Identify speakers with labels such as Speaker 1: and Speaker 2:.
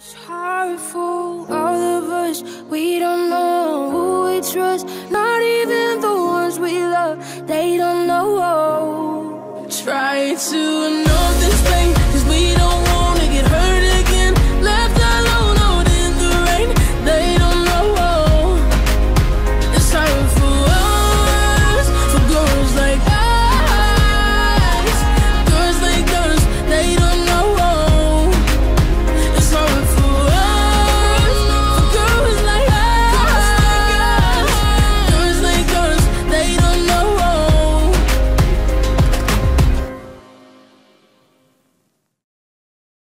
Speaker 1: It's hard for all of us. We don't know who we trust. Not even the ones we love. They don't know. Try to know this thing.